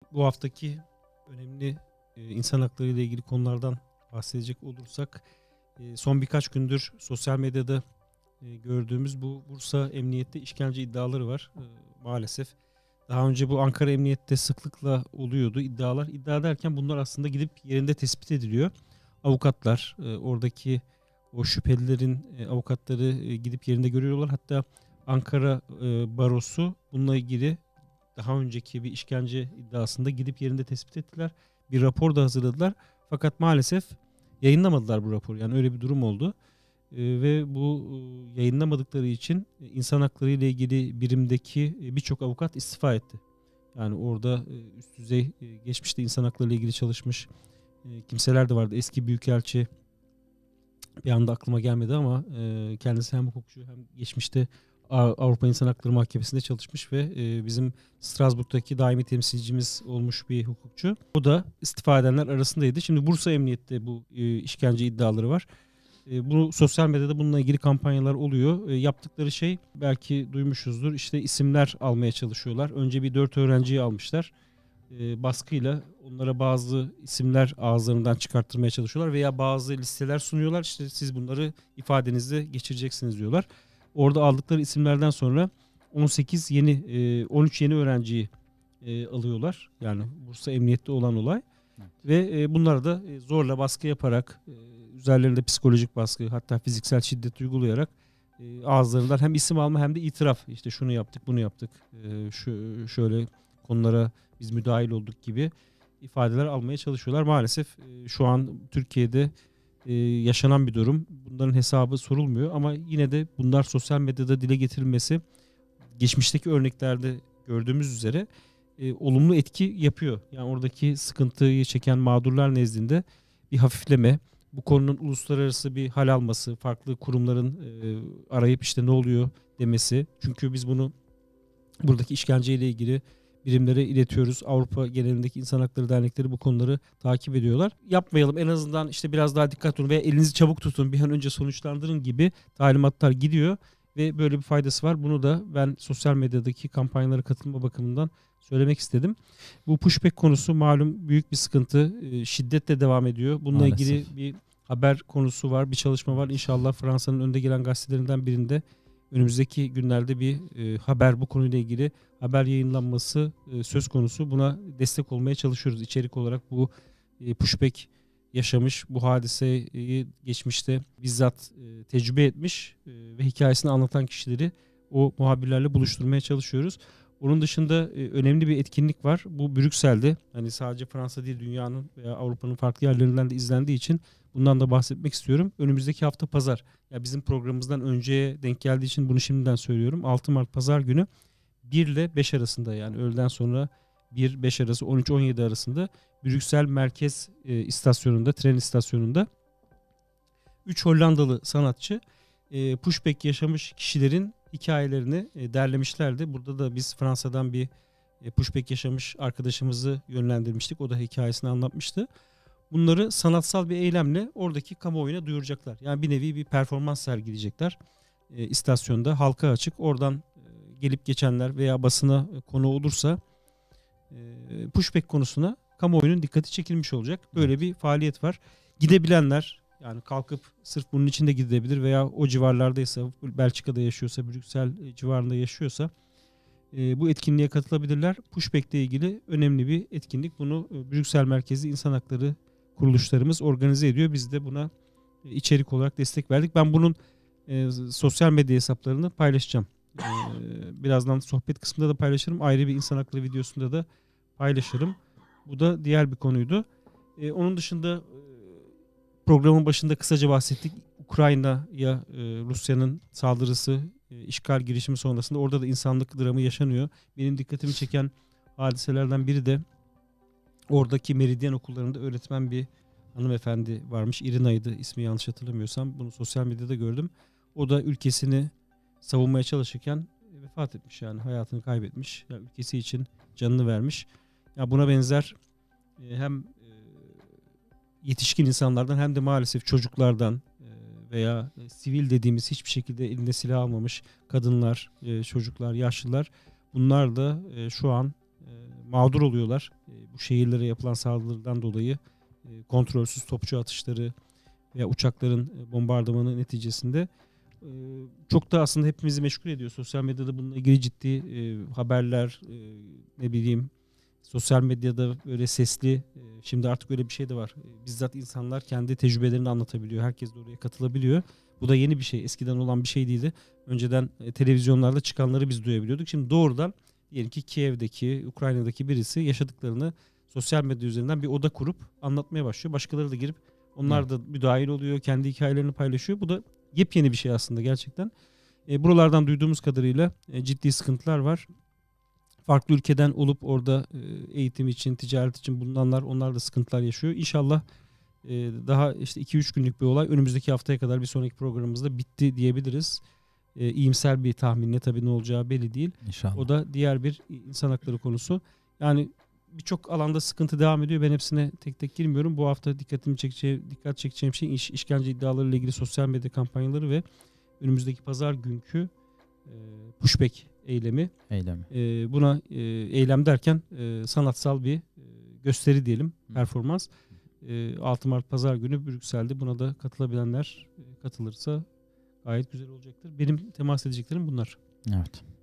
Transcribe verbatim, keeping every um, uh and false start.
bu haftaki önemli e, insan hakları ile ilgili konulardan bahsedecek olursak e, son birkaç gündür sosyal medyada e, gördüğümüz bu Bursa Emniyet'te işkence iddiaları var e, maalesef. Daha önce bu Ankara Emniyet'te sıklıkla oluyordu iddialar. İddia derken bunlar aslında gidip yerinde tespit ediliyor. Avukatlar, e, oradaki o şüphelilerin e, avukatları e, gidip yerinde görüyorlar. Hatta Ankara e, Barosu bununla ilgili daha önceki bir işkence iddiasında gidip yerinde tespit ettiler. Bir rapor da hazırladılar. Fakat maalesef yayınlamadılar bu raporu. Yani öyle bir durum oldu. E, ve bu e, yayınlamadıkları için e, insan hakları ile ilgili birimdeki e, birçok avukat istifa etti. Yani orada e, üst düzey e, geçmişte insan hakları ile ilgili çalışmış e, kimseler de vardı. Eski büyükelçi bir anda aklıma gelmedi ama e, kendisi hem hukukçu hem geçmişte Avrupa İnsan Hakları Mahkemesi'nde çalışmış ve e, bizim Strasbourg'daki daimi temsilcimiz olmuş bir hukukçu. O da istifa edenler arasındaydı. Şimdi Bursa Emniyet'te bu e, işkence iddiaları var. E, bu sosyal medyada bununla ilgili kampanyalar oluyor. E, yaptıkları şey belki duymuşuzdur. İşte isimler almaya çalışıyorlar. Önce bir dört öğrenciyi almışlar. E, baskıyla onlara bazı isimler ağızlarından çıkarttırmaya çalışıyorlar veya bazı listeler sunuyorlar. İşte siz bunları ifadenizde geçireceksiniz diyorlar. Orada aldıkları isimlerden sonra on sekiz yeni, on üç yeni öğrenciyi alıyorlar. Yani Bursa Emniyet'te olan olay. Evet. Ve bunlar da zorla baskı yaparak, üzerlerinde psikolojik baskı, hatta fiziksel şiddet uygulayarak ağızlarından hem isim alma hem de itiraf. İşte şunu yaptık, bunu yaptık, şu şöyle konulara biz müdahil olduk gibi ifadeler almaya çalışıyorlar. Maalesef şu an Türkiye'de Ee, yaşanan bir durum. Bunların hesabı sorulmuyor ama yine de bunlar sosyal medyada dile getirilmesi geçmişteki örneklerde gördüğümüz üzere e, olumlu etki yapıyor. Yani oradaki sıkıntıyı çeken mağdurlar nezdinde bir hafifleme, bu konunun uluslararası bir hal alması, farklı kurumların e, arayıp işte ne oluyor demesi. Çünkü biz bunu buradaki işkenceyle ilgili birimlere iletiyoruz. Avrupa genelindeki insan hakları dernekleri bu konuları takip ediyorlar. Yapmayalım, en azından işte biraz daha dikkat olun veya elinizi çabuk tutun, bir an önce sonuçlandırın gibi talimatlar gidiyor ve böyle bir faydası var. Bunu da ben sosyal medyadaki kampanyalara katılma bakımından söylemek istedim. Bu pushback konusu malum büyük bir sıkıntı. Şiddetle devam ediyor. Bununla Maalesef. ilgili bir haber konusu var, bir çalışma var. İnşallah Fransa'nın önde gelen gazetelerinden birinde önümüzdeki günlerde bir e, haber, bu konuyla ilgili haber yayınlanması e, söz konusu. Buna destek olmaya çalışıyoruz. İçerik olarak bu e, pushback yaşamış, bu hadiseyi geçmişte bizzat e, tecrübe etmiş e, ve hikayesini anlatan kişileri o muhabirlerle buluşturmaya çalışıyoruz. Onun dışında e, önemli bir etkinlik var. Bu Brüksel'de, hani sadece Fransa değil, dünyanın veya Avrupa'nın farklı yerlerinden de izlendiği için bundan da bahsetmek istiyorum. Önümüzdeki hafta pazar, ya bizim programımızdan önceye denk geldiği için bunu şimdiden söylüyorum. altı Mart pazar günü bir ile beş arasında, yani öğleden sonra bir beş arası, on üç on yedi arasında Brüksel Merkez e, istasyonunda, tren istasyonunda üç Hollandalı sanatçı e, pushback yaşamış kişilerin hikayelerini e, derlemişlerdi. Burada da biz Fransa'dan bir e, pushback yaşamış arkadaşımızı yönlendirmiştik. O da hikayesini anlatmıştı. Bunları sanatsal bir eylemle oradaki kamuoyuna duyuracaklar. Yani bir nevi bir performans sergileyecekler. E, istasyonda halka açık. Oradan e, gelip geçenler veya basına e, konu olursa e, pushback konusuna kamuoyunun dikkati çekilmiş olacak. Böyle bir faaliyet var. Gidebilenler, yani kalkıp sırf bunun için de gidebilir veya o civarlardaysa, Belçika'da yaşıyorsa, Brüksel civarında yaşıyorsa e, bu etkinliğe katılabilirler. Pushback ile ilgili önemli bir etkinlik. Bunu e, Brüksel merkezli insan hakları kuruluşlarımız organize ediyor. Biz de buna e, içerik olarak destek verdik. Ben bunun e, sosyal medya hesaplarını paylaşacağım. E, birazdan sohbet kısmında da paylaşırım. Ayrı bir insan hakları videosunda da paylaşırım. Bu da diğer bir konuydu. E, onun dışında programın başında kısaca bahsettik. Ukrayna'ya e, Rusya'nın saldırısı, e, işgal girişimi sonrasında orada da insanlık dramı yaşanıyor. Benim dikkatimi çeken hadiselerden biri de oradaki Meridyen okullarında öğretmen bir hanımefendi varmış. Irina'ydı ismi, yanlış hatırlamıyorsam. Bunu sosyal medyada gördüm. O da ülkesini savunmaya çalışırken vefat etmiş, yani hayatını kaybetmiş. Yani ülkesi için canını vermiş. Ya buna benzer e, hem yetişkin insanlardan hem de maalesef çocuklardan veya sivil dediğimiz hiçbir şekilde elinde silah almamış kadınlar, çocuklar, yaşlılar, bunlar da şu an e, mağdur oluyorlar. E, bu şehirlere yapılan saldırıdan dolayı e, kontrolsüz topçu atışları veya uçakların e, bombardımanı neticesinde e, çok da aslında hepimizi meşgul ediyor. Sosyal medyada bununla ilgili ciddi e, haberler, e, ne bileyim, sosyal medyada böyle sesli, e, şimdi artık öyle bir şey de var. E, bizzat insanlar kendi tecrübelerini anlatabiliyor. Herkes de oraya katılabiliyor. Bu da yeni bir şey. Eskiden olan bir şey değildi. Önceden e, televizyonlarda çıkanları biz duyabiliyorduk. Şimdi doğrudan diyelim ki Kiev'deki, Ukrayna'daki birisi yaşadıklarını sosyal medya üzerinden bir oda kurup anlatmaya başlıyor. Başkaları da girip onlar da müdahil oluyor. Kendi hikayelerini paylaşıyor. Bu da yepyeni bir şey aslında gerçekten. E, buralardan duyduğumuz kadarıyla e, ciddi sıkıntılar var. Farklı ülkeden olup orada e, eğitim için, ticaret için bulunanlar, onlar da sıkıntılar yaşıyor. İnşallah e, daha işte iki üç günlük bir olay önümüzdeki haftaya kadar bir sonraki programımızda bitti diyebiliriz. E, iyimser bir tahminle, tabii ne olacağı belli değil. İnşallah. O da diğer bir insan hakları konusu. Yani birçok alanda sıkıntı devam ediyor. Ben hepsine tek tek girmiyorum. Bu hafta dikkatimi çekeceğim, dikkat çekeceğim şey iş, işkence iddialarıyla ilgili sosyal medya kampanyaları ve önümüzdeki pazar günkü e, pushback eylemi. Eylemi. E, buna e, eylem derken e, sanatsal bir e, gösteri diyelim, performans. E, altı Mart pazar günü Brüksel'de, buna da katılabilenler e, katılırsa gayet güzel olacaktır. Benim temas edeceklerim bunlar. Evet.